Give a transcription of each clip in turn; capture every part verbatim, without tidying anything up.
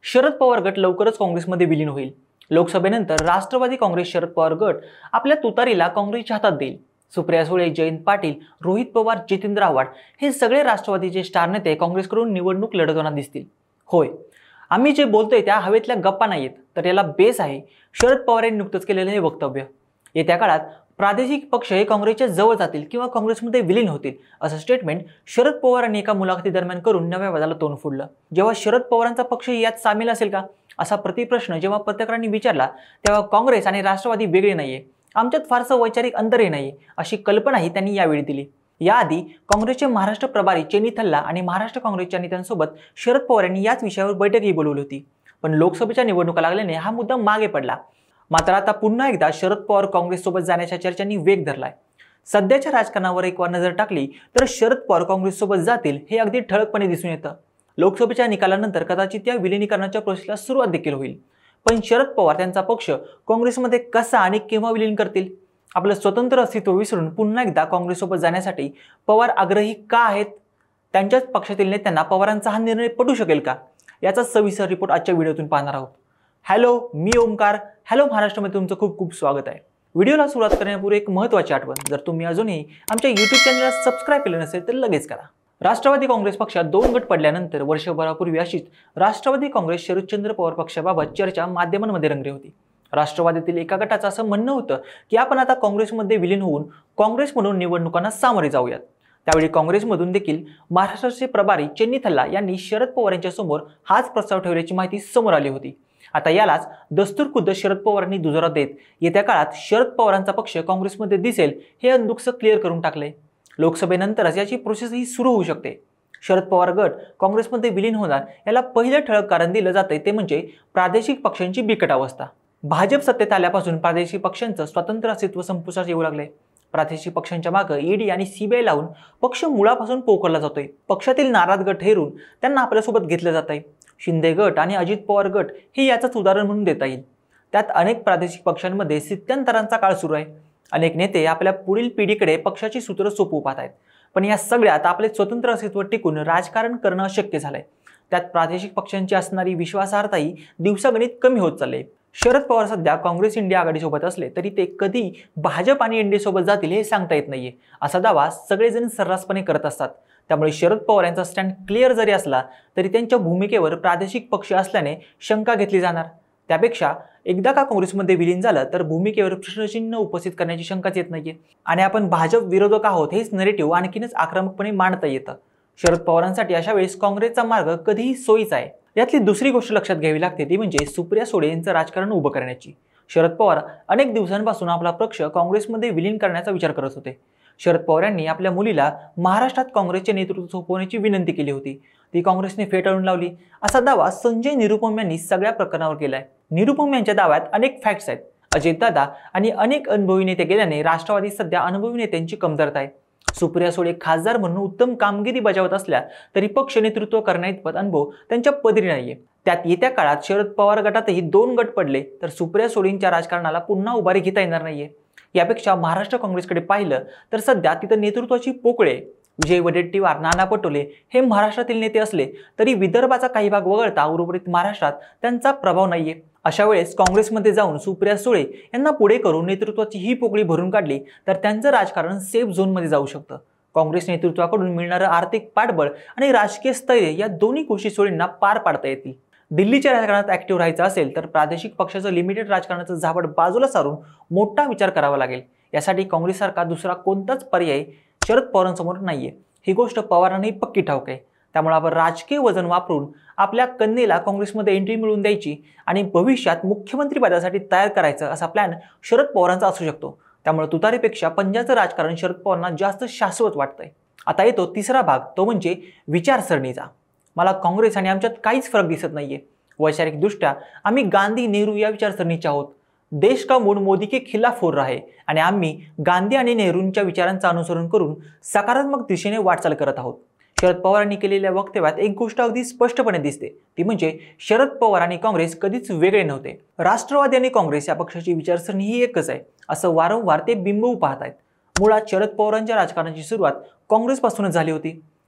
शरद पवार गट लवकरच काँग्रेसमध्ये विलीन होईल। लोकसभेनंतर राष्ट्रवादी काँग्रेस शरद पवार गट आपल्या तुतारीला काँग्रेसच्या हातात देईल। सुप्रिया सुळे, जयंत पाटील, रोहित पवार, जितेंद्र आव्हाड हे सगळे राष्ट्रवादीचे स्टार नेते काँग्रेसकडून निवडणूक लढवताना दिसतील। होय, आम्ही जे बोलतोय त्या हवेतल्या गप्पा नाहीत, तर याला बेस आहे शरद पवार यांनी नुकतंच केलेलं हे वक्तव्य। येत्या काळात प्रादेशिक पक्ष हे काँग्रेसच्या जवळ जातील किंवा काँग्रेसमध्ये विलीन होतील असं स्टेटमेंट शरद पवारांनी एका मुलाखतीदरम्यान करून नव्या वादाला तोंड फोडलं। जेव्हा शरद पवारांचा पक्ष यात सामील असेल का असा प्रतिप्रश्न जेव्हा पत्रकारांनी विचारला, तेव्हा काँग्रेस आणि राष्ट्रवादी वेगळे नाहीये, आमच्यात फारसं वैचारिक अंतरही नाही अशी कल्पनाही त्यांनी यावेळी दिली। याआधी काँग्रेसचे महाराष्ट्र प्रभारी चेनी थल्ला आणि महाराष्ट्र काँग्रेसच्या नेत्यांसोबत शरद पवार यांनी याच विषयावर बैठकही बोलवली होती, पण लोकसभेच्या निवडणुका लागल्याने हा मुद्दा मागे पडला। मात्र आता पुन्हा एकदा शरद पवार काँग्रेससोबत जाण्याच्या चर्चांनी वेग धरलाय। सध्याच्या राजकारणावर एक वार नजर टाकली तर शरद पवार काँग्रेससोबत जातील हे अगदी ठळकपणे दिसून येतं। लोकसभेच्या निकालानंतर कदाचित या विलिनीकरणाच्या प्रोसेसला सुरुवात देखील होईल, पण शरद पवार त्यांचा पक्ष काँग्रेसमध्ये कसा आणि केव्हा विलीन करतील? आपलं स्वतंत्र अस्तित्व विसरून पुन्हा एकदा काँग्रेससोबत जाण्यासाठी पवार आग्रही का आहेत? त्यांच्याच पक्षातील नेत्यांना पवारांचा हा निर्णय पटू शकेल का? याचा सविस्तर रिपोर्ट आजच्या व्हिडिओतून पाहणार आहोत। हॅलो, मी ओमकार। हॅलो महाराष्ट्रामध्ये तुमचं खूप खूप स्वागत आहे। व्हिडिओला सुरुवात करण्यापूर्वी एक महत्त्वाची आठवण, जर तुम्ही अजूनही आमच्या यूट्यूब चॅनलला सबस्क्राईब केलं नसेल तर लगेच करा। राष्ट्रवादी काँग्रेस पक्षात दोन गट पडल्यानंतर वर्षभरापूर्वी अशीच राष्ट्रवादी काँग्रेस शरदचंद्र पवार पक्षाबाबत चर्चा माध्यमांमध्ये रंगली होती। राष्ट्रवादीतील एका गटाचं असं म्हणणं होतं की आपण आता काँग्रेसमध्ये विलीन होऊन काँग्रेस म्हणून निवडणुकांना सामोरे जाऊयात। त्यावेळी काँग्रेसमधून देखील महाराष्ट्राचे प्रभारी चेनी थल्ला यांनी शरद पवार यांच्या समोर हाच प्रस्ताव ठेवल्याची माहिती समोर आली होती। आता यालाच दस्तूरखुद्द शरद पवारांनी दुजोरा देत येत्या काळात शरद पवारांचा पक्ष काँग्रेसमध्ये दिसेल हे अंदुकसं क्लिअर करून टाकले। लोकसभेनंतरच याची प्रोसेसही सुरू होऊ शकते। शरद पवार गट काँग्रेसमध्ये विलीन होणार याला पहिलं ठळक कारण दिलं जातंय ते म्हणजे प्रादेशिक पक्षांची बिकट अवस्था। भाजप सत्तेत आल्यापासून प्रादेशिक पक्षांचं स्वतंत्र अस्तित्व संपुष्टात येऊ लागले। प्रादेशिक पक्षांच्या मागे ईडी आणि सीबीआय लावून पक्ष मुळापासून पोखरला जातोय। पक्षातील नाराज गट हेरून त्यांना आपल्यासोबत घेतलं जात आहे। शिंदे गट आणि अजित पवार गट हे याचंच उदाहरण म्हणून देता येईल। त्यात अनेक प्रादेशिक पक्षांमध्ये स्थित्यंतरांचा काळ सुरू आहे। अनेक नेते आपल्या पुढील पिढीकडे पक्षाची सूत्र सोपवू पाहत आहेत, पण या सगळ्यात आपले स्वतंत्र अस्तित्व टिकून राजकारण करणं अशक्य झालंय। त्यात प्रादेशिक पक्षांची असणारी विश्वासार्हताही दिवसागणिक कमी होत चालली। शरद पवार सध्या काँग्रेस इंडिया आघाडीसोबत असले तरी ते कधी भाजप आणि एनडीए सोबत जातील हे सांगता येत नाहीये असा दावा सगळेजण सर्रासपणे करत असतात। त्यामुळे शरद पवार यांचा स्टँड क्लिअर जरी असला तरी त्यांच्या भूमिकेवर प्रादेशिक पक्ष असल्याने शंका घेतली जाणार। त्यापेक्षा एकदा का काँग्रेसमध्ये विलीन झालं तर भूमिकेवर प्रश्नचिन्ह उपस्थित करण्याची शंकाच येत नाहीये आणि आपण भाजप विरोधक आहोत हेच नरेटिव्ह आणखीनच आक्रमकपणे मांडता येतं। शरद पवारांसाठी अशा वेळेस काँग्रेसचा मार्ग कधीही सोयीचा आहे। यातली दुसरी गोष्ट लक्षात घ्यावी लागते ती म्हणजे सुप्रिया सुळे यांचं राजकारण उभं करण्याची। शरद पवार अनेक दिवसांपासून आपला पक्ष काँग्रेसमध्ये विलीन करण्याचा विचार करत होते। शरद पवार यांनी आपल्या मुलीला महाराष्ट्रात काँग्रेसचे नेतृत्व सोपवण्याची विनंती केली होती, ती काँग्रेसने फेटाळून लावली असा दावा संजय निरुपम यांनी सगळ्या प्रकरणावर केलाय। निरुपम यांच्या दाव्यात अनेक फॅक्ट्स आहेत। अजितदादा आणि अनेक अनुभवी नेते गेल्याने राष्ट्रवादी सध्या अनुभवी नेत्यांची कमतरता आहे। सुप्रिया सुळे खासदार म्हणून उत्तम कामगिरी बजावत असल्या तरी पक्ष नेतृत्व करण्याइतपत अनुभव त्यांच्या पदरी नाहीये। त्यात येत्या काळात शरद पवार गटातही दोन गट पडले तर सुप्रिया सुळेंच्या राजकारणाला पुन्हा उभारी घेता येणार नाहीये। यापेक्षा महाराष्ट्र काँग्रेसकडे पाहिलं तर सध्या तिथं नेतृत्वाची पोकळे विजय वडेट्टीवार, नाना पटोले हे महाराष्ट्रातील नेते असले तरी विदर्भाचा काही भाग वगळता उर्वरित महाराष्ट्रात त्यांचा प्रभाव नाहीये। अशा वेळेस काँग्रेसमध्ये जाऊन सुप्रिया सुळे यांना पुढे करून नेतृत्वाची ही पोकळी भरून काढली तर त्यांचं राजकारण सेफ झोनमध्ये जाऊ शकतं। काँग्रेस नेतृत्वाकडून मिळणारं आर्थिक पाठबळ आणि राजकीय स्थैर्य या दोन्ही गोष्टी सुळेंना पार पाडता येतील। दिल्लीच्या राजकारणात ऍक्टिव्ह राहायचं असेल तर प्रादेशिक पक्षाचं लिमिटेड राजकारणाचं झापड बाजूला सारून मोठा विचार करावा लागेल। यासाठी काँग्रेससारखा दुसरा कोणताच पर्याय शरद पवारांसमोर नाहीये, ही गोष्ट पवारांनाही पक्की ठाऊक आहे। त्यामुळे आपण राजकीय वजन वापरून आपल्या कन्येला काँग्रेसमध्ये एंट्री मिळवून द्यायची आणि भविष्यात मुख्यमंत्री पदासाठी तयार करायचं असा प्लॅन शरद पवारांचा असू शकतो। त्यामुळे तुतारीपेक्षा पंजाचं राजकारण शरद पवारांना जास्त शाश्वत वाटतंय। आता येतो तिसरा भाग, तो म्हणजे विचारसरणीचा। मला काँग्रेस आणि आमच्यात काहीच फरक दिसत नाहीये। वैचारिकदृष्ट्या आम्ही गांधी नेहरू या विचारसरणीचे आहोत। देश का मूड मोदी के खिलाफ हो रहा है आणि आम्ही गांधी आणि नेहरूंच्या विचारांचं अनुसरण करून सकारात्मक दिशेने वाटचाल करत आहोत। शरद पवारांनी केलेल्या वक्तव्यात एक गोष्ट अगदी स्पष्टपणे दिसते, ती म्हणजे शरद पवार आणि काँग्रेस कधीच वेगळे नव्हते। राष्ट्रवादी आणि काँग्रेस या पक्षाची विचारसरणी ही एकच आहे असं वारंवार ते बिंबवू पाहत आहेत। मुळात शरद पवारांच्या राजकारणाची सुरुवात काँग्रेसपासूनच झाली होती।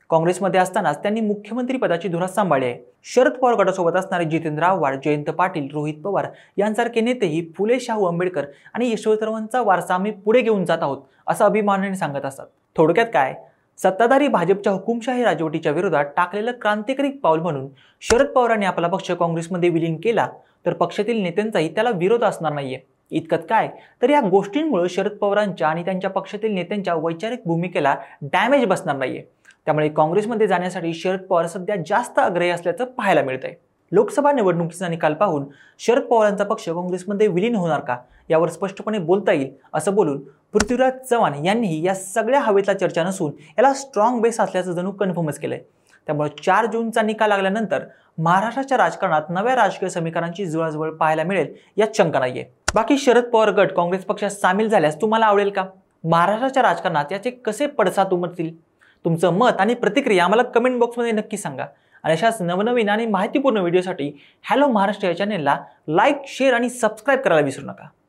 काँग्रेसमध्ये असतानाच त्यांनी मुख्यमंत्री पदाची धुरा सांभाळली आहे. शरद पवार गटासोबत असणारे जितेंद्र आव्हाड, जयंत पाटील, रोहित पवार यांसारखे नेतेही फुले शाहू आंबेडकर आणि यशवंतरावांचा वारसा आम्ही पुढे घेऊन जात आहोत असं अभिमानाने सांगत असतात. थोडक्यात काय, सत्ताधारी भाजपच्या हुकुमशाही राजवटीच्या विरोधात टाकलेलं क्रांतिकारी पाऊल म्हणून शरद पवारांनी आपला पक्ष काँग्रेसमध्ये विलीन केला तर पक्षातील नेत्यांचाही त्याला विरोध असणार नाहीये. इतकंच काय, तर या गोष्टींमुळे शरद पवारांच्या आणि त्यांच्या पक्षातील नेत्यांच्या वैचारिक भूमिकेला डॅमेज बसणार नाहीये. त्यामुळे काँग्रेसमध्ये जाण्यासाठी शरद पवार सध्या जास्त आग्रही असल्याचं पाहायला मिळतंय. लोकसभा निवडणुकीचा निकाल पाहून शरद पवारांचा पक्ष काँग्रेसमध्ये विलीन होणार का यावर स्पष्टपणे बोलता येईल असं बोलून पृथ्वीराज चव्हाण यांनीही या सगळ्या हवेतला चर्चा नसून याला स्ट्रॉंग बेस असल्याचं जणू कन्फर्मच केलंय. त्यामुळे चार जूनचा निकाल लागल्यानंतर महाराष्ट्राच्या राजकारणात नव्या राजकीय समीकरणांची जुळाजुळव पाहायला मिळेल यात शंका नाहीये. बाकी शरद पवार गट काँग्रेस पक्षात सामील झाल्यास तुम्हाला आवडेल का? महाराष्ट्राच्या राजकारणात याचे कसे पडसाद उमटतील? तुमचं मत आणि प्रतिक्रिया आम्हाला कमेंट बॉक्समध्ये नक्की सांगा. आणि अशाच नवनवीन आणि माहितीपूर्ण व्हिडिओसाठी हॅलो महाराष्ट्र या चॅनेलला लाईक, शेअर आणि सबस्क्राईब करायला विसरू नका.